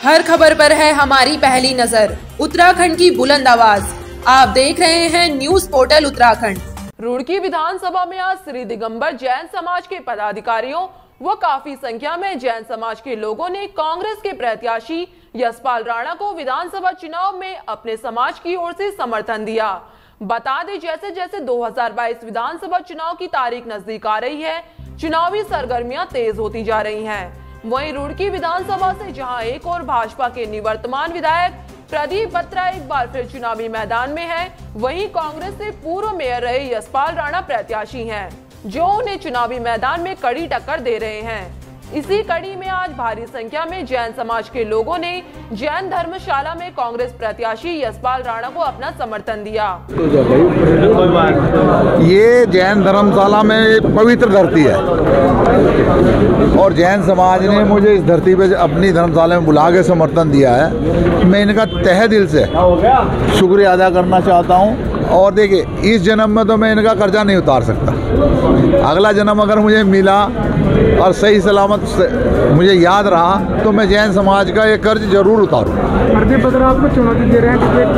हर खबर पर है हमारी पहली नजर। उत्तराखंड की बुलंद आवाज। आप देख रहे हैं न्यूज पोर्टल उत्तराखंड। रुड़की विधानसभा में आज श्री दिगंबर जैन समाज के पदाधिकारियों व काफी संख्या में जैन समाज के लोगों ने कांग्रेस के प्रत्याशी यशपाल राणा को विधानसभा चुनाव में अपने समाज की ओर से समर्थन दिया। बता दें, जैसे जैसे 2022 विधानसभा चुनाव की तारीख नजदीक आ रही है, चुनावी सरगर्मियां तेज होती जा रही हैं। वहीं रुड़की विधानसभा से जहां एक और भाजपा के निवर्तमान विधायक प्रदीप बत्रा एक बार फिर चुनावी मैदान में है, वहीं कांग्रेस से पूर्व मेयर रहे यशपाल राणा प्रत्याशी हैं, जो उन्हें चुनावी मैदान में कड़ी टक्कर दे रहे हैं। इसी कड़ी में आज भारी संख्या में जैन समाज के लोगों ने जैन धर्मशाला में कांग्रेस प्रत्याशी यशपाल राणा को अपना समर्थन दिया। ये जैन धर्मशाला में पवित्र धरती है और जैन समाज ने मुझे इस धरती पे अपनी धर्मशाला में बुला के समर्थन दिया है। मैं इनका तहे दिल से शुक्रिया अदा करना चाहता हूँ। और देखिए, इस जन्म में तो मैं इनका कर्जा नहीं उतार सकता। अगला जन्म अगर मुझे मिला और सही सलामत मुझे याद रहा तो मैं जैन समाज का ये कर्ज जरूर उतारूं। प्रदीप बत्रा आपको चुनौती दे रहे हैं।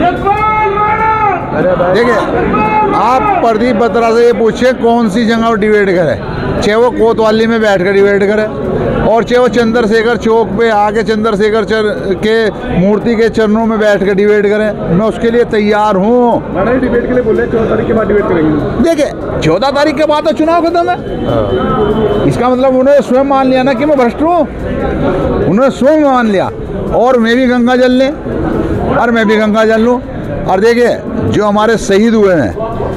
देखिए, आप प्रदीप बत्रा से ये पूछिए कौन सी जगह डिबेट करे, चाहे वो कोतवाली में बैठ कर डिबेट करे और चाहे वो चंद्रशेखर चौक पे आके चंद्रशेखर के मूर्ति के चरणों में बैठ कर डिबेट करें, मैं उसके लिए तैयार हूँ। डिबेट के लिए बोले 14 तारीख के बाद डिबेट करेंगे। देखिए, 14 तारीख के बाद तो चुनाव खत्म है। इसका मतलब उन्होंने स्वयं मान लिया ना कि मैं भ्रष्ट हूँ। उन्होंने स्वयं मान लिया और मैं भी गंगा जल लें और मैं भी गंगा जल लूँ। और देखिए, जो हमारे शहीद हुए हैं,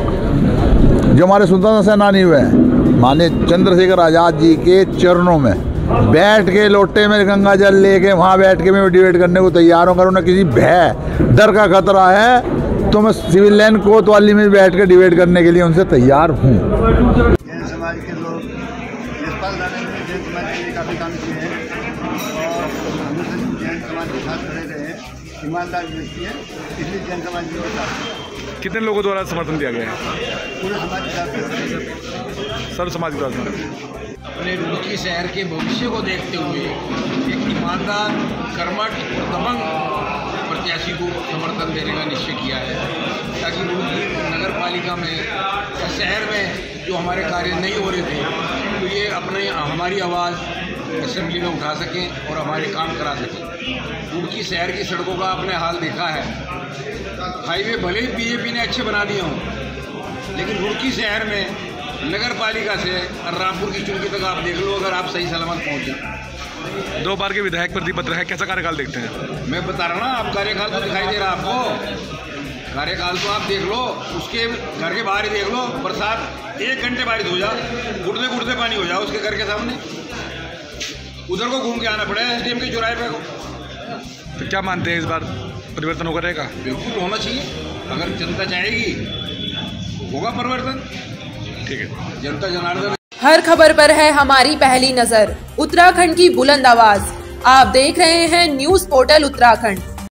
जो हमारे स्वतंत्रता सेनानी हुए हैं, माननीय चंद्रशेखर आज़ाद जी के चरणों में बैठ के लोटे में गंगा जल लेके वहाँ बैठ के मैं डिबेट करने को तैयार हूँ। अगर उन्हें किसी भय डर का खतरा है तो मैं सिविल लाइन कोतवाली में बैठ के डिबेट करने के लिए उनसे तैयार हूँ। जैन समाज के लोग यशपाल राणा ने जैन समाज के लिए काफ़ी काम किए हैं और हमेशा जैन समाज के साथ खड़े रहे हैं। ईमानदार व्यक्ति है, इसलिए जैन समाज के साथ। कितने लोगों द्वारा समर्थन दिया गया है? पूरे समाज के साथ, सर्व समाज द्वारा। अपने रुड़की शहर के भविष्य को देखते हुए एक ईमानदार, कर्मठ और दबंग प्रत्याशी को समर्थन देने का निश्चय किया है, ताकि रुड़की नगर पालिका में या शहर में जो हमारे कार्य नहीं हो रहे थे तो ये हमारी आवाज़ असेंबली में उठा सकें और हमारे काम करा सकें। रुड़की शहर की सड़कों का आपने हाल देखा है। हाईवे भले ही बीजेपी ने अच्छे बना दिए हों, लेकिन रुड़की शहर में नगर पालिका से रामपुर की चुनकी तक आप देख लो, अगर आप सही सलामत पहुँचे। 2 बार के विधायक प्रदीप बत्रा है, कैसा कार्यकाल देखते हैं? मैं बता रहा ना, आप कार्यकाल तो दिखाई दे रहा आपको। कार्यकाल तो आप देख लो, उसके घर के बाहर ही देख लो। बरसात 1 घंटे बारिश हो जाए, घुटने घुटने पानी हो जाए उसके घर के सामने, उधर को घूम के आना पड़े SDM के चौराहे पे को। तो क्या मानते हैं इस बार परिवर्तन होगा रहेगा? बिल्कुल होना चाहिए। अगर जनता चाहेगी होगा परिवर्तन। ठीक है। जनता जनार्दन। हर खबर पर है हमारी पहली नजर। उत्तराखंड की बुलंद आवाज। आप देख रहे हैं न्यूज पोर्टल उत्तराखंड।